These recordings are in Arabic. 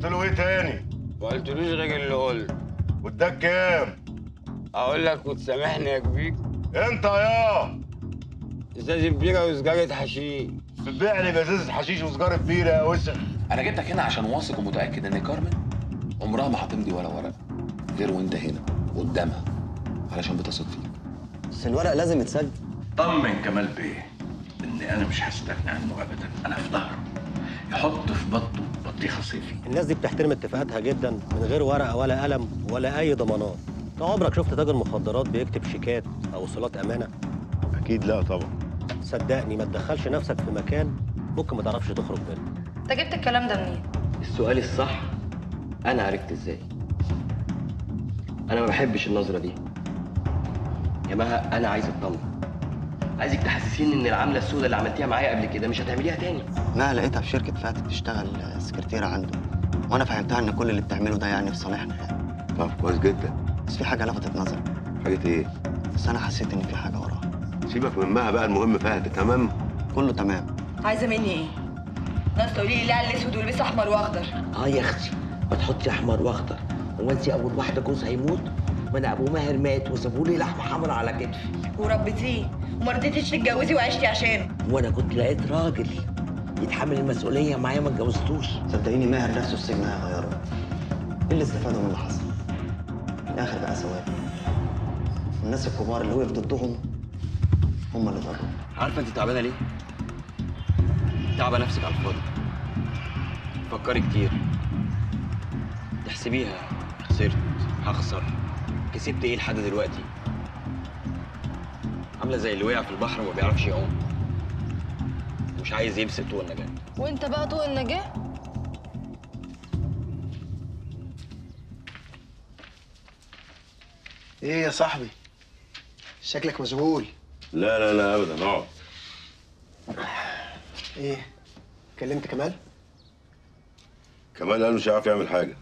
قلت له ايه تاني؟ ما قلتلوش غير اللي قلت. واداك كام؟ اقول لك وتسامحني يا كبير؟ انت يا ازازه بيره وسجاره حشيش. بتبيع لي بزازه حشيش وسجاره بيره يا وسخ. انا جبتك هنا عشان واثق ومتاكد ان كارمن عمرها ما هتمضي ولا ورقه غير وانت هنا قدامها، علشان بتثق فيك. بس الورق لازم يتسجل. طمن كمال بيه ان انا مش هستغنى عنه ابدا، انا في ظهره. يحط في بطه بطيخه صيفي. الناس دي بتحترم اتفاقاتها جدا من غير ورقه ولا قلم ولا اي ضمانات. انت عمرك شفت تاجر مخدرات بيكتب شيكات او وصولات امانه؟ اكيد لا طبعا. صدقني ما تدخلش نفسك في مكان ممكن ما تعرفش تخرج منه. انت جبت الكلام ده منين؟ السؤال الصح انا عرفت ازاي. انا ما بحبش النظره دي يا مها. انا عايز اطمن، عايزك تحسسيني ان العمله السوداء اللي عملتيها معايا قبل كده مش هتعمليها تاني. ما لقيتها في شركة فاتن بتشتغل سكرتيرة عنده، وأنا فهمتها إن كل اللي بتعمله ده يعني في صالحنا يعني. طب كويس جدا. بس في حاجة لفتت نظري. حاجه ايه؟ بس أنا حسيت إن في حاجة وراها. سيبك من مها بقى، المهم فهد تمام؟ كله تمام. عايزه مني ايه؟ ناس تقولي لي لا الاسود والبس احمر واخضر. يا اختي ما تحطي احمر واخضر. هو انت اول واحده جوز هيموت؟ ما انا ابو ماهر مات وسابوا لي لحمه حمرا على كتفي. وربيتيه وما رضيتيش تتجوزي وعشتي عشانه. وانا كنت لقيت راجل يتحمل المسؤوليه معايا ما اتجوزتوش. صدقيني ماهر نفسه السجن هيغيره. إيه اللي استفادوا من اللي حصل؟ في الآخر بقى ثواب. الناس الكبار اللي وقف ضدهم هم اللي ضروا. عارفه انت تعبانه ليه؟ تعبه نفسك على الفاضي. فكري كتير، تحسبيها. خسرت، هخسر، كسبت ايه لحد دلوقتي؟ عامله زي اللي وقع في البحر وما بيعرفش يعوم ومش عايز يمسك طوق النجاه. وانت بقى طوق النجاه؟ ايه يا صاحبي؟ شكلك مشغول. لا لا لا ابدا، اقعد. ايه؟ كلمت كمال؟ كمال قال مش هيعرف يعمل حاجه.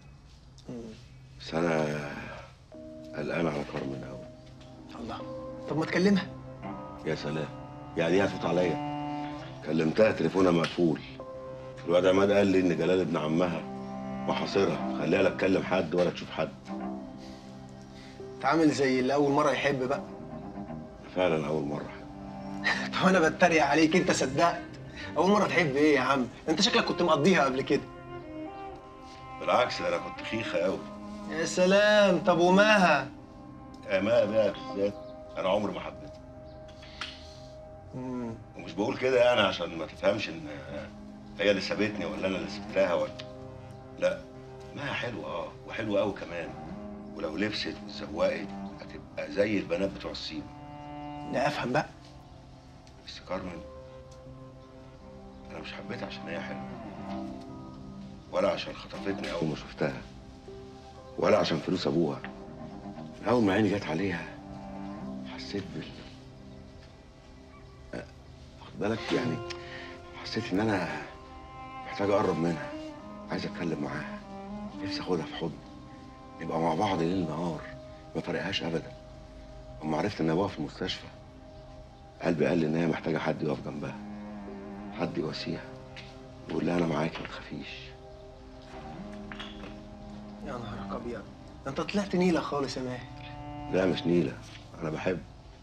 بس انا قلقان على كارمن قوي. الله، طب ما تكلمها. يا سلام، يعني ايه هتفوت عليا؟ كلمتها تليفونها مقفول. الواد عماد قال لي ان جلال ابن عمها محاصرها، خليها لا تكلم حد ولا تشوف حد. تعامل زي اللي اول مره يحب بقى. فعلا اول مره. طب انا بتريق عليك، انت صدقت؟ اول مره تحب ايه يا عم؟ انت شكلك كنت مقضيها قبل كده. بالعكس، انا كنت خيخه قوي. يا سلام، طب وماها؟ ماها بقى بالذات انا عمري ما حبيتها. ومش بقول كده يعني عشان ما تفهمش ان هي اللي سابتني ولا انا اللي سبتها ولا لا. ماها حلوه وحلوه قوي كمان، ولو لبست واتزوقت هتبقى زي البنات بتوع الصين. لا افهم بقى. بس كارمن انا مش حبيتها عشان هي حلوه، ولا عشان خطفتني اول ما شفتها، ولا عشان فلوس ابوها. من اول ما عيني جت عليها حسيت واخد بالك يعني، حسيت ان انا محتاج اقرب منها، عايز اتكلم معاها، نفسي اخدها في حضني، نبقى مع بعض ليل نهار، ما فرقهاش ابدا. اما عرفت ان ابوها في المستشفى قلبي قال لي ان هي محتاجه حد يقف جنبها، حد يواسيها يقول لها انا معاكي ما تخافيش. يا نهارك ابيض، ده انت طلعت نيله خالص يا ماهر. لا مش نيله، انا بحب.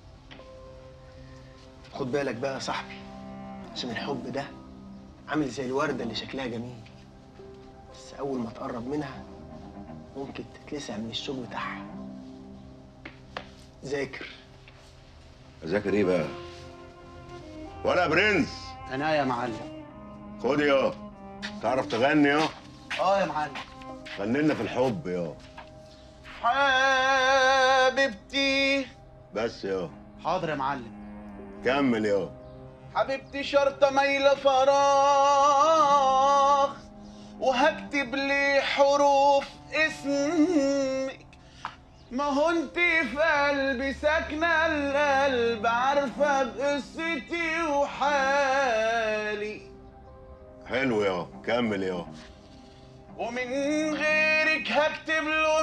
خد بالك بقى يا صاحبي، عشان الحب ده عامل زي الورده اللي شكلها جميل، بس اول ما تقرب منها ممكن تتلسع من الشوك بتاعها. ذاكر. اذاكر ايه بقى؟ ولا يا برنس؟ انا يا معلم. خد يا، تعرف تغني يا؟ يا معلم. غني لنا في الحب يا حبيبتي. بس يا. حاضر يا معلم. كمل يا. حبيبتي شرطة مايلة فراغ، وهكتب لي حروف اسمك. ما هو انت في قلبي ساكنة القلب، عارفة بقصتي وحالي. حلو يا، كمل يا. ومن غيرك هكتب له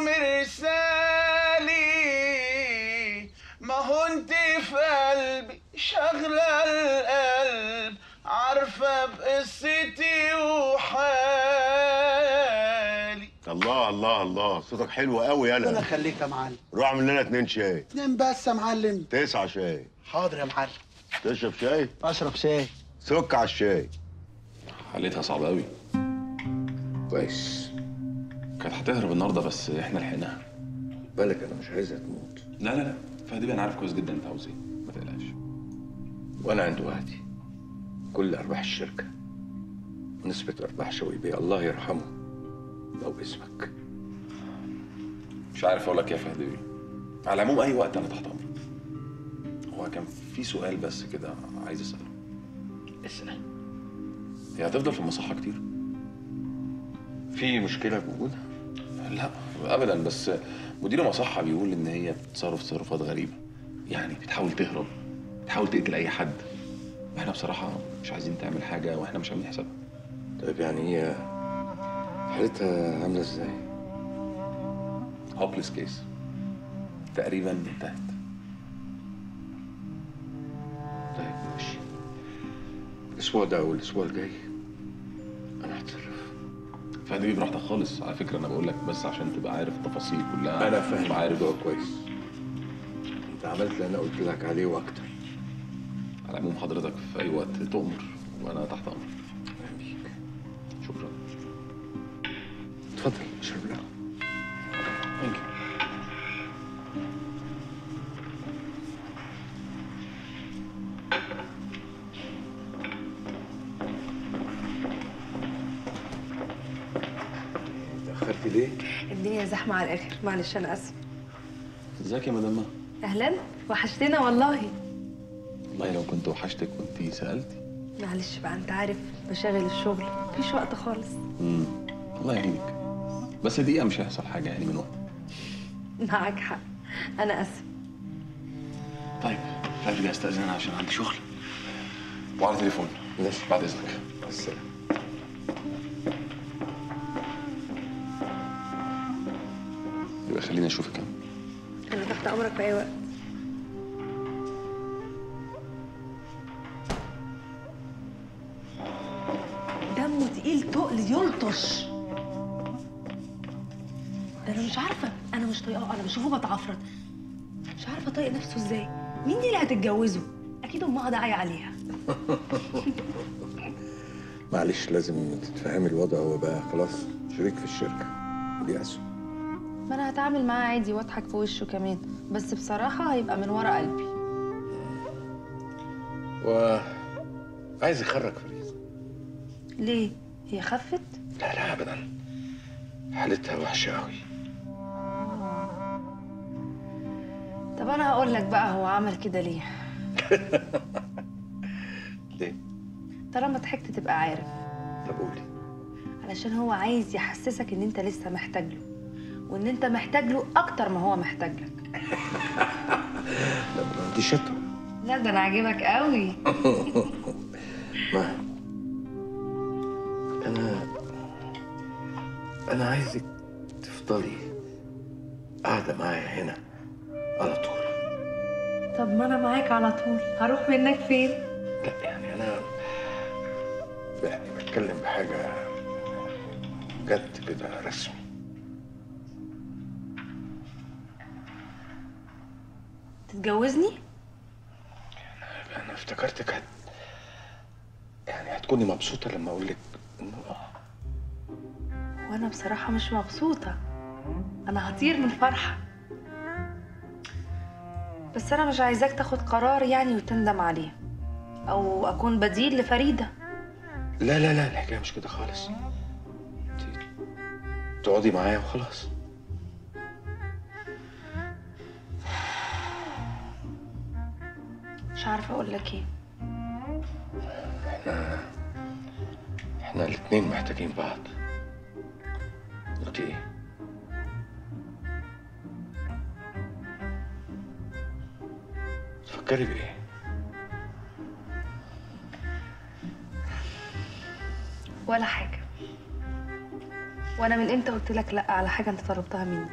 مرسالي. ما هو انت في قلبي شغلة القلب، عارفة بقصتي وحالي. الله الله، صوتك حلو قوي ربنا يالا. يخليك يا معلم. روح اعمل لنا 2 شاي. 2 بس يا معلم. 9 شاي. حاضر يا معلم. تشرب شاي؟ اشرب شاي. سك على الشاي. حالتها صعبة قوي. كويس. كانت هتهرب النهارده بس احنا لحقناها. بالك انا مش عايزها تموت. لا لا لا، فهدي انا عارف كويس جدا انت عاوز ايه، ما تقلقش. وانا عند وعدي كل ارباح الشركه ونسبه ارباح شوقي بيه الله يرحمه لو اسمك. مش عارف اقول لك ايه يا فهد بيه. على العموم اي وقت انا تحت امرك. هو كان في سؤال بس كده عايز اساله. اسال. هي هتفضل في المصحه كتير؟ في مشكله بوجودها؟ لا ابدا، بس مدير المصحه بيقول ان هي بتتصرف تصرفات غريبه، يعني بتحاول تهرب، بتحاول تقتل اي حد. احنا بصراحه مش عايزين تعمل حاجه واحنا مش عاملين حسابها. طيب يعني هي حالتها عامله ازاي؟ هوبليس كيس، تقريبا انتهت. طيب ماشي، الاسبوع ده او الاسبوع الجاي انا هتصرف. فهد بيه براحتك خالص، على فكره انا بقول لك بس عشان تبقى عارف التفاصيل كلها. انا فاهم عارف الموضوع كويس. انت عملت اللي انا قلت لك عليه واكتر. على العموم حضرتك في اي وقت تؤمر وانا تحت امرك. اهلا بيك. شكرا. اتفضل اشرب القهوه. ثانك يو. اتاخرتي ليه؟ الدنيا زحمة على الآخر، معلش أنا آسفة. ازيك يا مدام؟ أهلا، وحشتنا والله. والله لو كنت وحشتك كنتي سالتي. معلش بقى أنت عارف مشاغل الشغل، مفيش وقت خالص. الله يعينك. بس دقيقه مش هيحصل حاجه يعني من وقت. معاك حق، أنا آسفة. طيب خليني استاذن انا عشان عندي شغل. وعلى تليفون. ماشي بعد اذنك. مع السلامه. يبقى خليني اشوفك انا. أنا تحت أمرك في أي وقت. دمه تقيل تقل يلطش. ده أنا مش عارفة، أنا مش طايقاه، أنا بشوفه بتعفرت. مش عارفة طايق نفسه إزاي. مين دي اللي هتتجوزه؟ أكيد أمها داعية عليها. معلش لازم تتفهمي الوضع، هو بقى خلاص شريك في الشركه ودي اسهم. ما أنا هتعامل معاه عادي وأضحك في وشه كمان، بس بصراحة هيبقى من ورا قلبي. وعايز يخرج فريد. ليه؟ هي خفت؟ لا لا ابدا، حالتها وحشه قوي. طب أنا هقول لك بقى هو عمل كده ليه؟ ليه؟ طالما ضحكت تبقى عارف. طب قولي. علشان هو عايز يحسسك إن أنت لسه محتاج له، وإن أنت محتاج له أكتر ما هو محتاج لك. لا دي شطره. لا ده أنا عاجبك قوي. ما أنا عايزك تفضلي قاعدة معايا هنا على طول. طب ما أنا معاك على طول، هروح منك فين؟ لا يعني أنا بتكلم بحاجة جد كده رسمي. تتجوزني؟ أنا افتكرتك يعني هتكوني مبسوطة لما أقول لك إنه وأنا بصراحة مش مبسوطة، أنا هطير من الفرحة. بس أنا مش عايزاك تاخد قرار يعني وتندم عليه، أو أكون بديل لفريدة. لا لا لا، الحكاية مش كده خالص. تقعدي معايا وخلاص. مش عارفة أقول لك إيه. احنا الاتنين محتاجين بعض. قلتي ايه؟ تفكري بايه؟ ولا حاجة. وأنا من إمتى قلت لك لأ على حاجة أنت طلبتها مني؟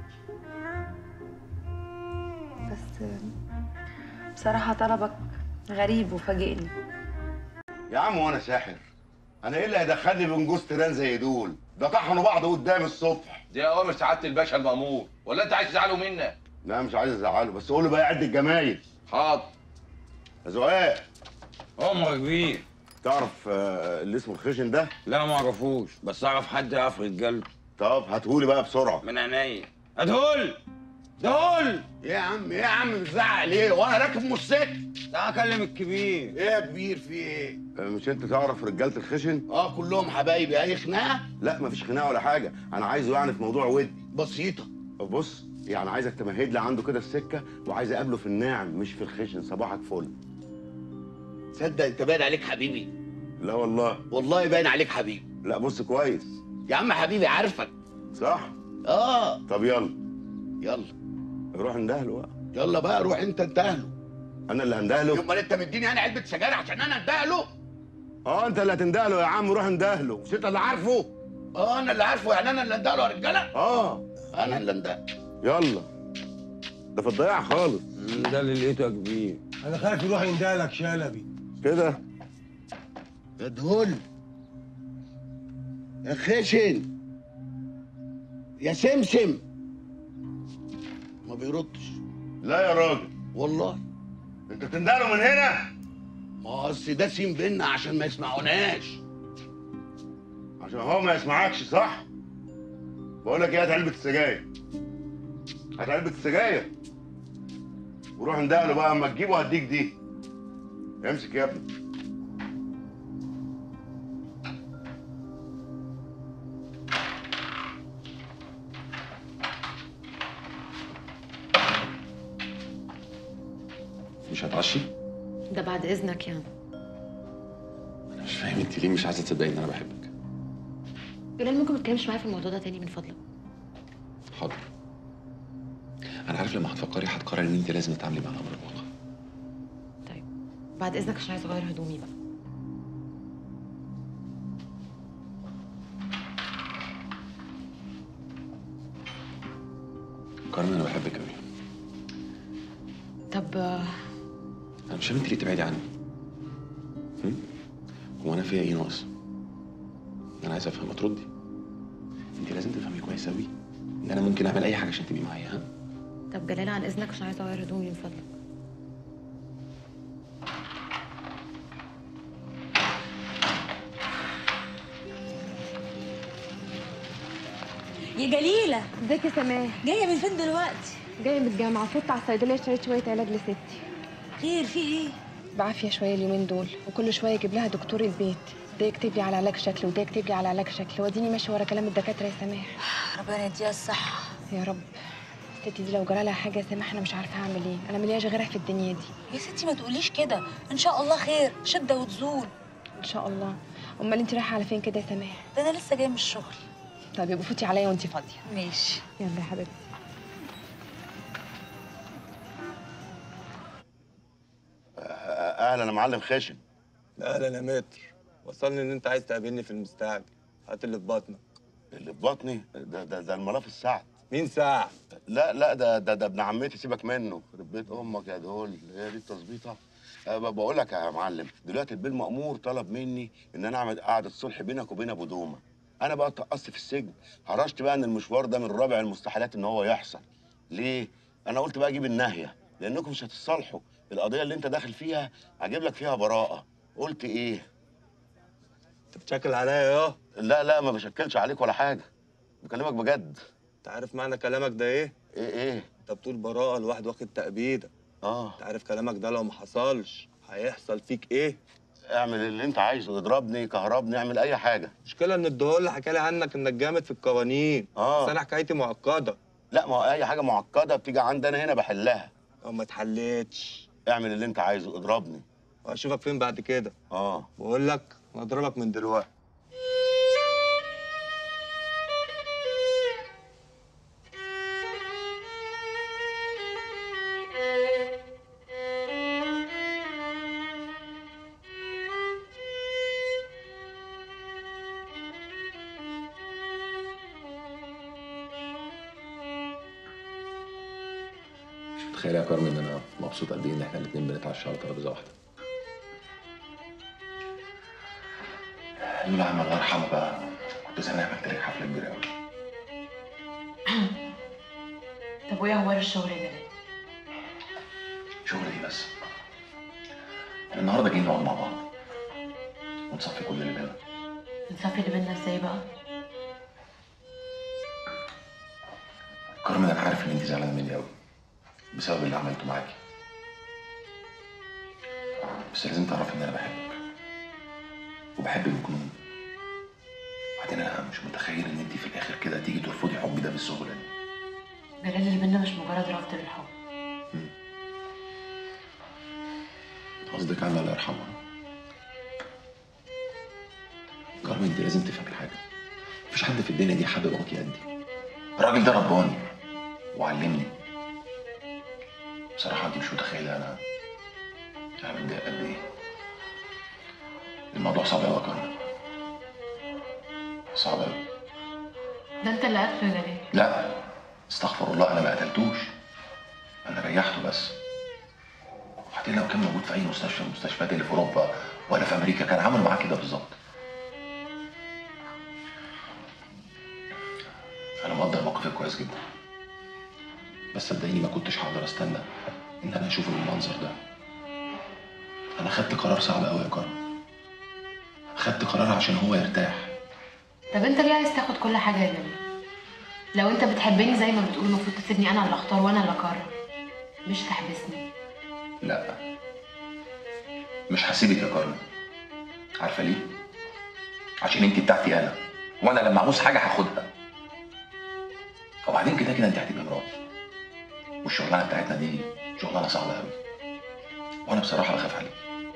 بس بصراحة طلبك غريب وفاجئني. يا عم وانا ساحر؟ انا ايه اللي هيدخلني بين جوز تيران زي دول؟ ده طحنوا بعض قدامي الصبح. دي اوامر سعاده الباشا المامور، ولا انت عايز تزعله منا؟ لا مش عايز ازعله، بس قول له بقى يعد الجمايل. حاضر. يا زقاق، عمر كبير. تعرف اللي اسمه الخشن ده؟ لا ما اعرفوش، بس اعرف حد يعرف رجالته. طب هاتهولي بقى بسرعه. من عينيا. ادهول دهول. ايه يا عم بتزعق ليه؟ وانا راكب موتوسيكل. تعال اكلم الكبير. ايه يا كبير في ايه؟ مش انت تعرف رجاله الخشن؟ كلهم حبايبي. اي خناقه؟ لا مفيش خناقه ولا حاجه، انا عايزه يعني في موضوع ودي بسيطه. بص يعني عايزك تمهد لي عنده كده السكه، وعايز اقابله في الناعم مش في الخشن. صباحك فل. تصدق انت باين عليك حبيبي. لا والله. والله باين عليك حبيبي. لا بص كويس يا عم حبيبي عارفك. صح؟ طب يلا نروح ندهله بقى. يلا بقى روح انت اندهله. انا اللي هندهله؟ امال انت مديني انا علبه سجاير عشان انا اندهله؟ انت اللي هتندهله يا عم. روح ندهله. مش انت اللي عارفه؟ انا اللي عارفه. يعني انا اللي اندهله يا رجاله؟ انا اللي اندهله. يلا ده في الضياع خالص. ده اللي لقيته يا كبير. انا خايف يروح يندهلك شلبي كده. يا دهول يا خشن يا سمسم. ما بيردش. لا يا راجل والله. انت بتندهله من هنا؟ ما اصل ده سيم بينا عشان ما يسمعوناش. عشان هو ما يسمعكش صح؟ بقول لك ايه، هات علبه السجاير. هات علبه السجاير وروح ندهله بقى. اما تجيبه هديك دي. امسك يا ابني. مش هتعشي؟ ده بعد اذنك يعني. انا مش فاهم انت ليه مش عايزه تصدقي ان انا بحبك. جلال ممكن ما تتكلمش معايا في الموضوع ده تاني من فضلك؟ حاضر. انا عارف لما هتفكري هتقرري ان انت لازم تتعاملي مع الامر الواقع. طيب بعد اذنك عشان عايزه اغير هدومي بقى. كارمن انا بحبك قوي. طب انا مش فاهم انت ليه تبعدي عني. هو انا فيا ايه ناقص؟ انا عايز افهم. تردي. انت لازم تفهمي كويس قوي ان انا ممكن اعمل اي حاجه عشان تبقي معايا. ها؟ طب جلال عن اذنك عشان عايزه اغير هدومي من فضلك. يا جليله. ازيك يا سماح؟ جايه من فين دلوقتي؟ جايه من الجامعه. فوت على الصيدليه اشتريت شويه علاج لستي. خير في ايه؟ بعافيه شويه اليومين دول، وكل شويه اجيب لها دكتور البيت، ده يكتب لي على علاج شكل وده يكتب لي على علاج شكل، واديني ماشي ورا كلام الدكاتره يا سماح. ربنا يديها الصحه يا رب. ستي دي لو جرى لها حاجه يا سماح انا مش عارفه اعمل ايه، انا ملياش غيرها في الدنيا دي. يا ستي ما تقوليش كده، ان شاء الله خير، شده وتزول. ان شاء الله. امال انت رايحه على فين كده يا سماح؟ ده انا لسه جايه من الشغل. طب يبقى فوتي عليا وانت فاضيه. ماشي. يلا يا حبيبتي. اهلا يا معلم خشن. اهلا يا متر. وصلني ان انت عايز تقابلني في المستعجل. هات اللي في بطنك. اللي في بطني ده الملاف السعد. مين سعد؟ لا ده ابن عمتي. سيبك منه. يخرب بيت امك يا دول. هي دي التظبيطه. بقول لك يا معلم، دلوقتي البيه المأمور طلب مني ان انا اعمل قعده صلح بينك وبين ابو دومه. انا بقى اتقصت في السجن، هرشت بقى ان المشوار ده من رابع المستحيلات ان هو يحصل. ليه؟ انا قلت بقى اجيب الناهيه، لانكم مش هتتصالحوا. القضيه اللي انت داخل فيها هجيب لك فيها براءه. قلت ايه؟ انت بتشكل عليا؟ لا ما بشكلش عليك ولا حاجه، بكلمك بجد. انت عارف معنى كلامك ده ايه؟ ايه؟ انت بتقول براءه الواحد واخد تأبيده. انت عارف كلامك ده لو ما حصلش هيحصل فيك ايه؟ اعمل اللي انت عايزه، اضربني كهربني، اعمل اي حاجه. المشكله ان الدهول حكى لي عنك انك جامد في القوانين. بس انا حكايتي معقده. لا ما هو اي حاجه معقده بتيجي عندنا هنا بحلها. لو ما اتحلتش اعمل اللي انت عايزه، اضربني. واشوفك فين بعد كده. بقول لك انا اضربك من دلوقتي. تخيل يا كارمن ان انا مبسوط قد ايه ان احنا الاثنين بنتعشى على ترابيزه واحده. لولا عم الله يرحمه بقى كنت زمان عملت لك حفله كبيره قوي. طب وايه اخبار الشغل يا جلال؟ شغل ايه بس؟ احنا النهارده جايين نقعد مع بعض ونصفي كل اللي بينا. نصفي اللي بينا ازاي بقى؟ كارمن، انا عارف ان انت زعلانه مني قوي بسبب اللي عملته معاكي، بس لازم تعرفي ان انا بحبك وبحبك بجنون. وبعدين انا مش متخيل ان انت في الاخر كده تيجي ترفضي حبي ده بالسهوله دي. جلال، اللي بينا مش مجرد رفض للحب. قصدك على الله يرحمها. كارمن، انت لازم تفهمي حاجه، مفيش حد في الدنيا دي حابب اخوكي قدي. الراجل ده رباني وعلمني. بصراحه انت مش متخيله انا متضايق قد ايه. الموضوع صعب قوي يا كارمن، صعب قوي. ده انت اللي قتله يا جلال. لا استغفر الله، انا ما قتلتوش، انا ريحته بس. وبعدين لو كان موجود في اي مستشفى من المستشفيات اللي في اوروبا ولا في امريكا كان عمل معاه كده بالظبط. انا مقدر موقفك كويس جدا، بس صدقيني ما كنتش هقدر استنى ان انا اشوفه بالمنظر ده. انا خدت قرار صعب قوي يا كرم، خدت قرار عشان هو يرتاح. طب انت ليه عايز تاخد كل حاجه يا جلال؟ لو انت بتحبني زي ما بتقول المفروض تسيبني انا اللي اختار وانا اللي اقرر، مش تحبسني. لا مش هسيبك يا كارmen. عارفه ليه؟ عشان انت بتاعتي انا، وانا لما اعوز حاجه هاخدها. وبعدين كده كده انت هتبقي مراتي، والشغلانه بتاعتنا دي شغلانه صعبه قوي، وانا بصراحه بخاف عليك.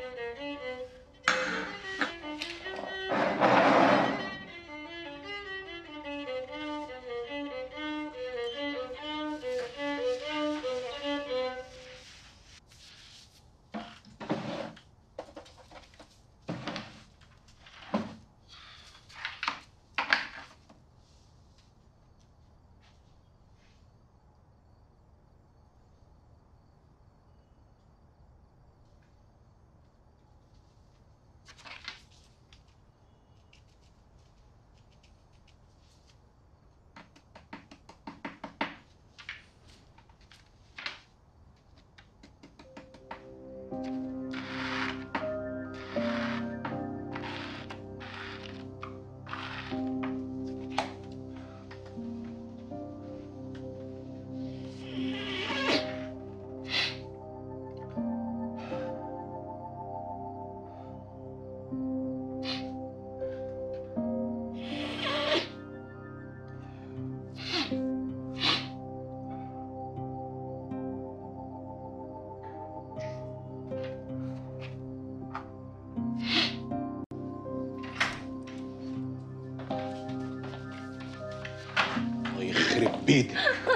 يخرب بيتك.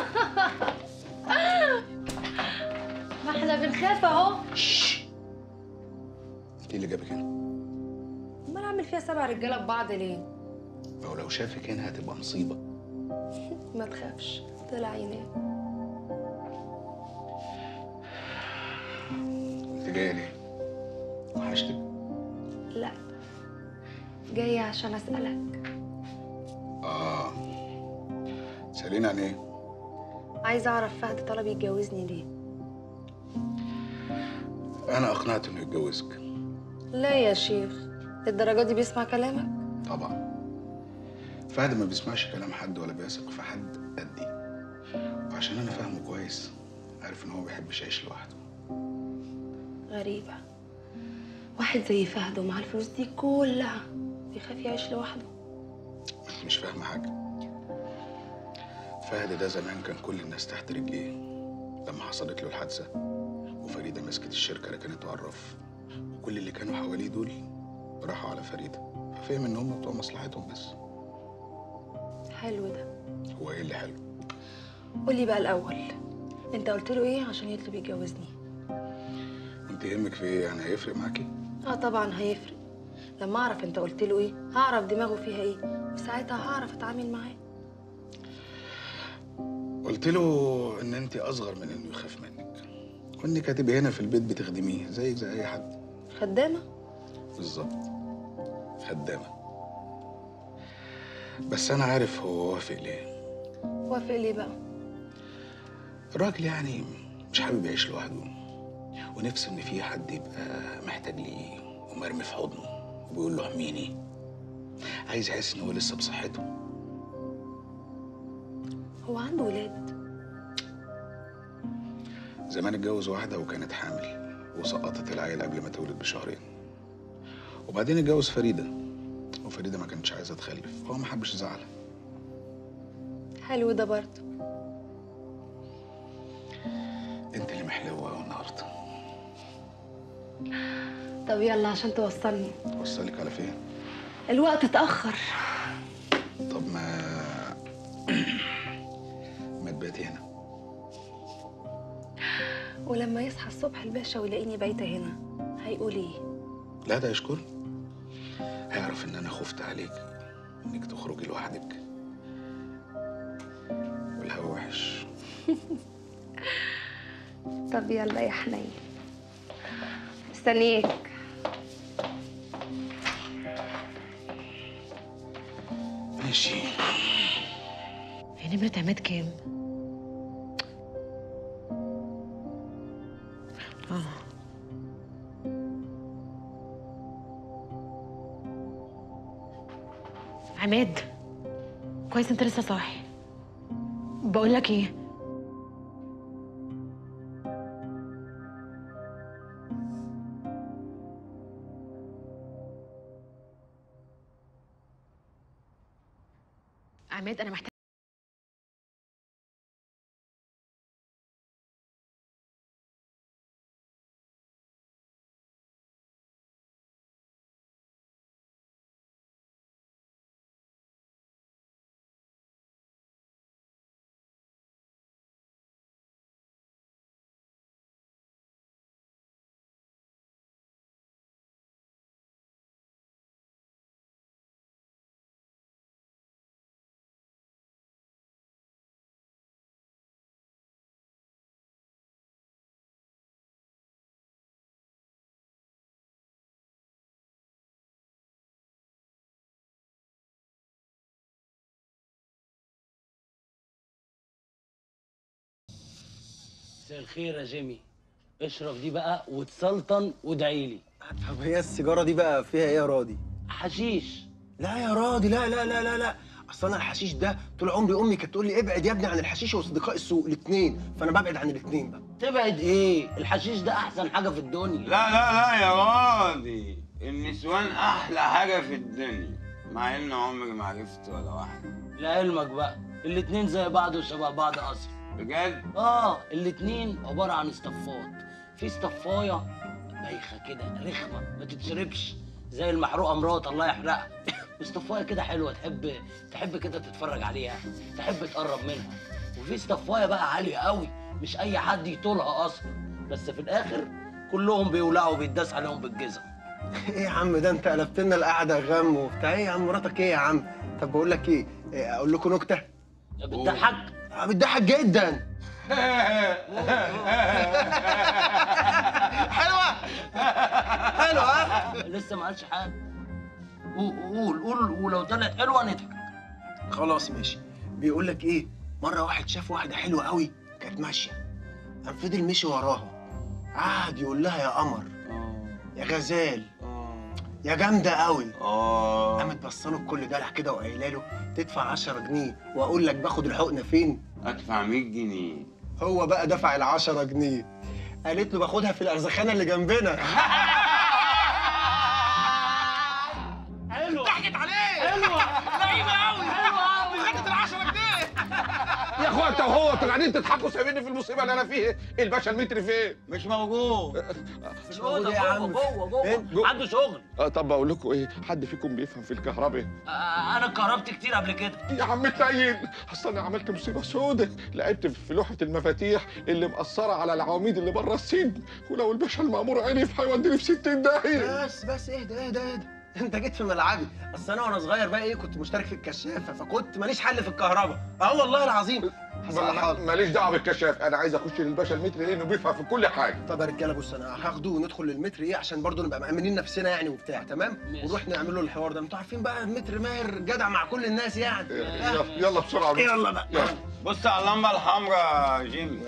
ما احنا بنخاف اهو. انت اللي جابك هنا؟ امال اعمل فيها 7 رجاله ببعض ليه؟ لو شافك هنا هتبقى مصيبه. ما تخافش، طلع ينام. انت جايه ليه؟ وحشتك؟ لا، جايه عشان اسالك. سأليني عن ايه؟ عايزه اعرف فهد طلب يتجوزني ليه؟ انا اقنعته انه يتجوزك. لا يا شيخ، الدرجه دي بيسمع كلامك؟ طبعا. فهد ما بيسمعش كلام حد ولا بيثق في حد قدي، وعشان انا فاهمه كويس عارف ان هو ما بيحبش يعيش لوحده. غريبه، واحد زي فهد ومعاه الفلوس دي كلها بيخاف يعيش لوحده. انت مش فاهمه حاجه. فهد ده زمان كان كل الناس تحت رجليه، لما حصلت له الحادثه وفريده مسكت الشركه ركنته على الرف، وكل اللي كانوا حواليه دول راحوا على فريده، ففهم ان هم بتوع مصلحتهم بس. حلو ده. هو ايه اللي حلو؟ قولي بقى الاول، انت قلت له ايه عشان يطلب يتجوزني؟ انت يهمك في ايه؟ يعني هيفرق معاكي؟ طبعا هيفرق. لما اعرف انت قلت له ايه هعرف دماغه فيها ايه، وساعتها هعرف اتعامل معاه. قلت له ان انت اصغر من انه يخاف منك، وانك هتبقي هنا في البيت بتخدميه زيك زي اي حد. خدامه؟ بالظبط، خدامه. بس انا عارف هو وافق ليه. وافق ليه بقى؟ الراجل يعني مش حابب يعيش لوحده، ونفسه ان في حد يبقى محتاج ليه ومرمي في حضنه وبيقول له احميني. عايز يحس ان هو لسه بصحته. هو عنده ولاد؟ زمان اتجوز واحده وكانت حامل وسقطت العيل قبل ما تولد بشهرين، وبعدين اتجوز فريده، وفريده ما كانتش عايزه تخلف، هو ما حبش يزعلها. حلو ده برضه. انت اللي محلوه قوي النهارده. طب يلا عشان توصلني. اوصلك على فين؟ الوقت اتأخر. طب ما تباتي هنا. ولما يصحى الصبح الباشا ويلاقيني بايته هنا هيقول ايه؟ لا ده يشكر، هيعرف ان انا خفت عليك انك تخرجي لوحدك والهوا وحش. طب يلا يا حنين، مستنيك. ماشي. هي نمرة عماد كام؟ عماد، كويس انت لسه صاحي. بقول لك ايه، عماد انا محتاج مساء الخير يا جيمي. اشرب دي بقى وتسلطن وادعي لي. طب هي السيجاره دي بقى فيها ايه يا راضي؟ حشيش. لا يا راضي، لا لا لا لا لا، اصل انا الحشيش ده طول عمري امي كانت تقول لي ابعد يا ابني عن الحشيش واصدقاء السوق الاثنين، فانا ببعد عن الاثنين بقى. تبعد ايه؟ الحشيش ده احسن حاجه في الدنيا. لا لا لا يا راضي، النسوان احلى حاجه في الدنيا، مع ان عمري ما عرفت ولا واحده. لعلمك بقى الاتنين زي بعض وشبه بعض اصلا. بجد؟ الاتنين عباره عن اصطفات. في اصطفايه بايخه كده رخمه ما تتشربش زي المحروقه مرات الله يحرقها. اصطفايه كده حلوه تحب كده تتفرج عليها، تحب تقرب منها. وفي اصطفايه بقى عاليه قوي مش اي حد يطولها اصلا، بس في الاخر كلهم بيولعوا وبيتداس عليهم بالجزم. ايه يا عم ده انت قلبت لنا القعده غم وبتاع. ايه يا عم مراتك ايه يا عم؟ طب بقول لك ايه، اقول لكم نكته؟ بتضحك؟ بتضحك جدا. حلوه حلوه ها؟ لسه ما قالش حاجه. قول ولو طلعت حلوه نضحك. خلاص ماشي. بيقول لك ايه، مره واحد شاف واحده حلوه قوي كانت ماشيه، قام فضل مشي وراها، قعد يقول لها يا قمر، يا غزال، يا جامده قوي. قامت بصله بكل دلع كده وقايله له تدفع 10 جنيه واقول لك باخد الحقنه فين؟ ادفع 100 جنيه. هو بقى دفع ال 10 جنيه، قالت له باخدها في الارزخانه اللي جنبنا. حلوه ضحكت عليه. حلوه لعيبه قوي. حلوه قوي. خدت ال 10 جنيه. يا اخويا انت وهو انتوا قاعدين تضحكوا سايبيني في المصيبه اللي انا فيها. الباشا المتر فين؟ مش موجود. مش موجود يا عم. جوه عنده شغل. طب اقول لكم ايه، حد فيكم بيفهم في الكهرباء؟ انا اتكهربت كتير قبل كده. يا عم تاين، اصل انا عملت مصيبه سودة، لعبت في لوحه المفاتيح اللي مقصره على العواميد اللي بره السجن، ولو الباشا المأمور عرف هيوديني في 60 داهيه. بس اهدى انت جيت في ملعبي. اصل انا وانا صغير بقى ايه كنت مشترك في الكشافه، فكنت ماليش حل في الكهرباء. والله العظيم ماليش دعوه بالكشاف، انا عايز اخش للباشا المتري لانه بيفهم في كل حاجه. طب يا رجاله بص، انا هاخده وندخل للمتر عشان برضه نبقى مأمنين نفسنا يعني وبتاع، تمام؟ ونروح نعمل له الحوار ده. انتوا عارفين بقى المتر ماهر جدع مع كل الناس يعني. يلا بسرعه. يلا بقى. بص على اللمبه الحمراء يا جيمي.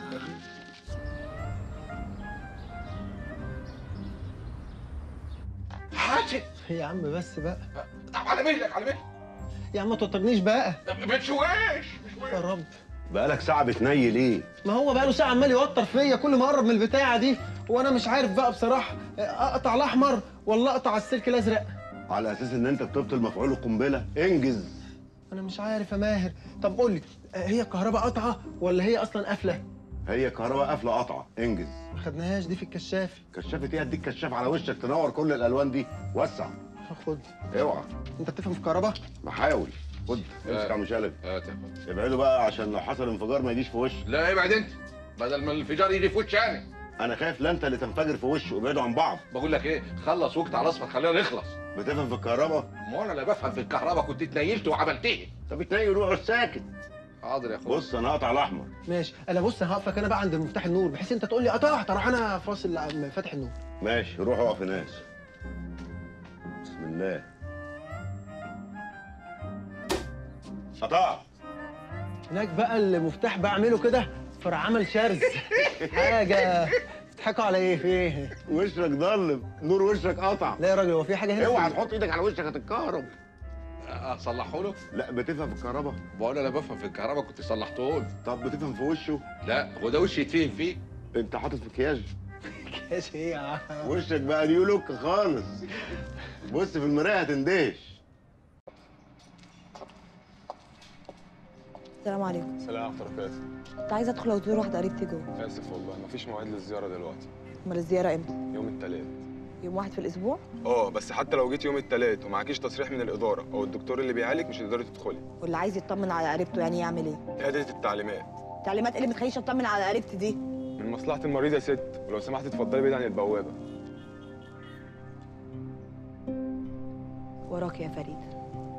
حاتم يا عم بس بقى. طب على مهلك على مهلك يا عم ما توترنيش بقى. بتشويش يا رب. بقالك ساعه بتنيل ايه؟ ما هو بقى له ساعه عمال يوتر فيا كل ما اقرب من البتاعه دي، وانا مش عارف بقى بصراحه اقطع الاحمر ولا اقطع السلك الازرق. على اساس ان انت بتبطل مفعول القنبله، انجز. انا مش عارف يا ماهر. طب قول لي، هي الكهرباء قطعه ولا هي اصلا قافله؟ هي كهرباء قافله قطعه، انجز. ما خدناهاش دي في الكشاف. كشافه ايه؟ هديك كشاف على وشك تنور كل الالوان دي. وسع. هاخد. اوعى. انت بتفهم في كهرباء؟ بحاول. خد امسك يا عم شلبي. ابعدوا بقى عشان لو حصل انفجار ما يجيش في وشك. لا ابعد انت، بدل ما الانفجار يجي في وشي انا خايف لا انت اللي تنفجر في وشه. ابعدوا عن بعض. بقول لك ايه، خلص وقت على اصفر خلينا نخلص. بتفهم في الكهرباء؟ ما انا لا بفهم في الكهرباء، كنت اتنيلت وعملت ايه؟ طب اتنيل روح ساكت. حاضر يا اخويا. بص انا هقطع الاحمر. ماشي. انا بص هقفك انا بقى عند مفتاح النور بحيث انت تقول لي قطعت اروح انا فاصل فاتح النور. ماشي روح اقف هناك. بسم الله. قطعت. هناك بقى المفتاح بعمله كده فراح عمل شرز. حاجه. تضحكوا على ايه؟ في ايه؟ وشك ضلم، نور وشك قطع. لا يا راجل، هو في حاجه هنا؟ اوعى تحط ايدك على وشك هتتكهرب. اصلحه له؟ لا بتفهم في الكهرباء؟ بقول انا بفهم في الكهرباء كنت صلحته له. طب بتفهم في وشه؟ لا هو ده وش يتفهم فيه. انت حاطط مكياج؟ مكياج ايه يا عم؟ وشك بقى نيو لوك خالص. بص في المرايه هتندهش. السلام عليكم. السلام ورحمة الله وبركاته. كنت عايزه ادخل ازور واحده قريبتي جوه. اسف والله مفيش مواعيد للزياره دلوقتي. امال الزياره امتى؟ يوم الثلاث. يوم واحد في الاسبوع؟ بس حتى لو جيت يوم الثلاث ومعكيش تصريح من الاداره او الدكتور اللي بيعالج مش هتقدري تدخلي. واللي عايز يطمن على قريبته يعني يعمل ايه؟ اعاده التعليمات. تعليمات ايه اللي متخليش اطمن على قريبتي دي؟ من مصلحه المريض يا ست، ولو سمحتي اتفضلي بعيد عن البوابه. وراك يا فريد.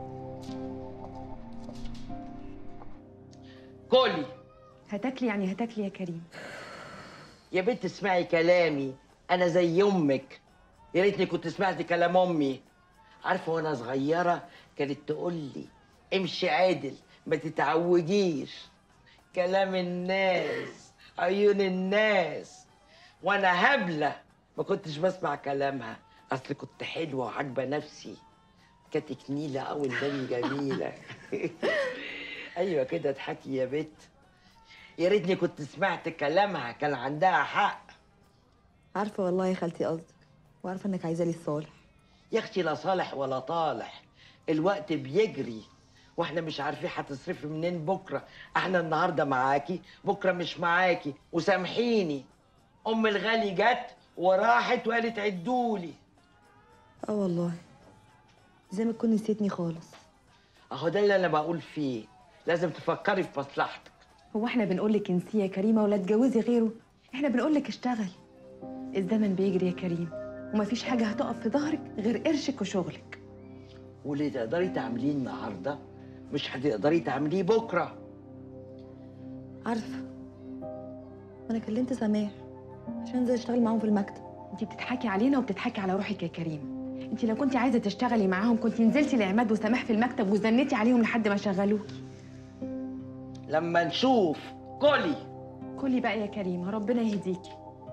كلي. هتاكلي يعني هتاكلي يا كريم. يا بنت اسمعي كلامي، انا زي امك. يا ريتني كنت سمعت كلام امي. عارفه وانا صغيره كانت تقول لي امشي عادل ما تتعوجيش. كلام الناس، عيون الناس. وانا هبله ما كنتش بسمع كلامها، اصل كنت حلوه وعاجبه نفسي. كانت كنيله قوي الدنيا جميله. ايوه كده اضحكي يا بت. يا ريتني كنت سمعت كلامها، كان عندها حق. عارفه والله يا خالتي قصدك، وعارفه انك عايزه لي الصالح. يا اختي لا صالح ولا طالح، الوقت بيجري واحنا مش عارفين هتصرفي منين بكره. احنا النهارده معاكي بكره مش معاكي، وسامحيني ام الغالي جت وراحت وقالت عدولي. والله زي ما تكون نسيتني خالص. اهو ده اللي انا بقول فيه، لازم تفكري في مصلحتك. هو احنا بنقول لك انسي يا كريمه ولا تجوزي غيره؟ احنا بنقول لك اشتغل. الزمن بيجري يا كريم، ومفيش حاجه هتقف في ظهرك غير قرشك وشغلك. واللي تقدري تعمليه النهارده مش هتقدري تعمليه بكره. عارفه انا كلمت سماح عشان انزل اشتغل معاهم في المكتب. انت بتضحكي علينا وبتضحكي على روحك يا كريم. انت لو كنت عايزه تشتغلي معاهم كنت نزلتي لعماد وسماح في المكتب وزنتي عليهم لحد ما شغلوكي. لما نشوف. كلي بقى يا كريم، ربنا يهديكي.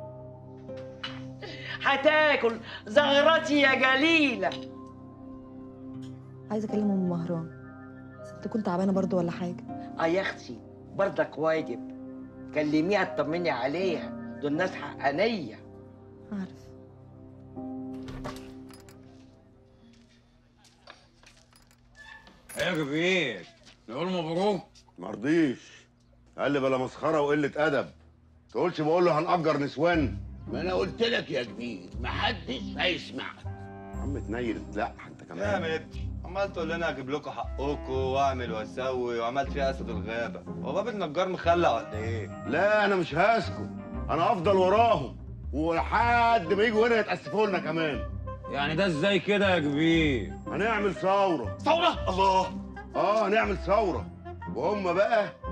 هتاكل زغرتي يا جليله. عايزه اكلم ام مهران، بس تكون تعبانه برضو ولا حاجه. يا اختي برضك واجب، كلميها تطمني عليها، دول ناس حقانيه. عارف. يا كبير نقول مبروك. مرضيش، قال لي بلا مسخره وقله ادب. تقولش بقول له هنأجر نسوان. ما انا قلت لك يا كبير محدش هيسمعك. عم تنيل لا انت كمان. يا متر عمال تقول لنا اجيب لكم حقكم واعمل واسوي وعملت فيها اسد الغابه. هو باب النجار مخلع ولا ايه؟ لا انا مش هسكت، انا هفضل وراهم ولحد ما يجوا هنا يتاسفوا لنا كمان. يعني ده ازاي كده يا كبير؟ هنعمل ثوره. ثوره؟ الله. هنعمل ثوره وهم بقى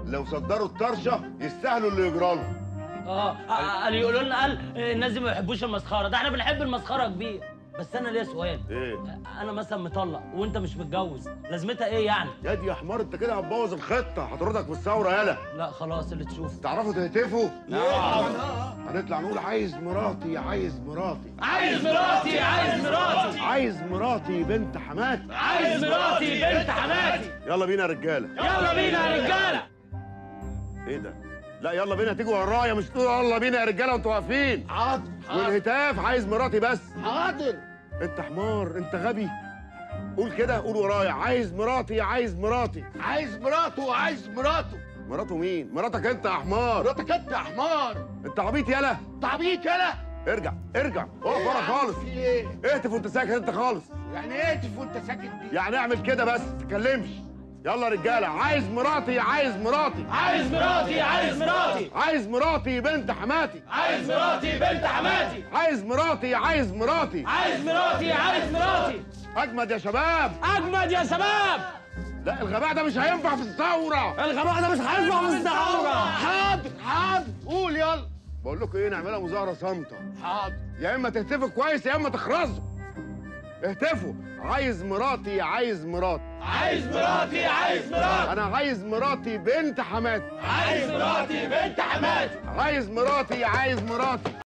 لو صدروا الطرشه يستاهلوا اللي يجرى لهم. قال يقولوا لنا الناس دي ما بيحبوش المسخره، ده احنا بنحب المسخره يا كبير. بس انا ليا سؤال. ايه؟ انا مثلا مطلق وانت مش متجوز، لازمتها ايه يعني؟ يا دي يا حمار انت كده هتبوظ الخطه، هتردك في الثوره يالا. لا خلاص اللي تشوفه. تعرفوا تهتفوا؟ نعم. هنطلع نقول عايز مراتي عايز مراتي عايز مراتي عايز مراتي عايز مراتي بنت حماتي عايز مراتي بنت حماتي. يلا بينا يا رجاله. يلا بينا يا رجاله. ايه ده؟ لا يلا بينا تيجوا ورايا، مش تقولوا يلا بينا يا رجاله وانتوا واقفين. حاضر. والهتاف عايز مراتي بس. حاضر. انت حمار، انت غبي. قول كده، قول ورايا عايز مراتي عايز مراتي عايز مراته وعايز مراته. مراته مين؟ مراتك انت يا حمار. مراتك انت يا حمار. انت عبيط يالا. انت عبيط يالا. ارجع ارجع اقف ورا خالص. في ايه؟ اهتف وانت ساكت انت خالص. يعني ايه اهتف وانت ساكت دي؟ يعني اعمل كده بس ما تتكلمش. يلا يا رجاله عايز مراتي عايز مراتي عايز مراتي عايز مراتي عايز مراتي بنت حماتي عايز مراتي بنت حماتي عايز مراتي عايز مراتي عايز مراتي عايز مراتي. اجمد يا شباب اجمد يا شباب. لا الغباء ده مش هينفع في الثوره. الغباء ده مش هينفع في الثوره. حاضر حاضر قول يلا. بقول لكم ايه، نعملها مظاهره صامته. حاضر. يا اما تهتفوا كويس يا اما تخرزوا. اهتفوا عايز مراتي عايز مراتي عايز مراتي عايز مراتي. انا عايز مراتي بنت حماتي عايز مراتي بنت حماتي. عايز مراتي عايز مراتي